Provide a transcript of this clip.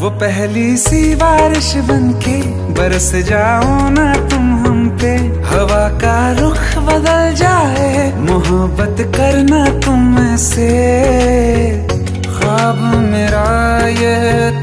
वो पहली सी बारिश बनके बरस जाओ ना तुम हम पे, हवा का रुख बदल जाए, मोहब्बत करना तुम से। ख्वाब मेरा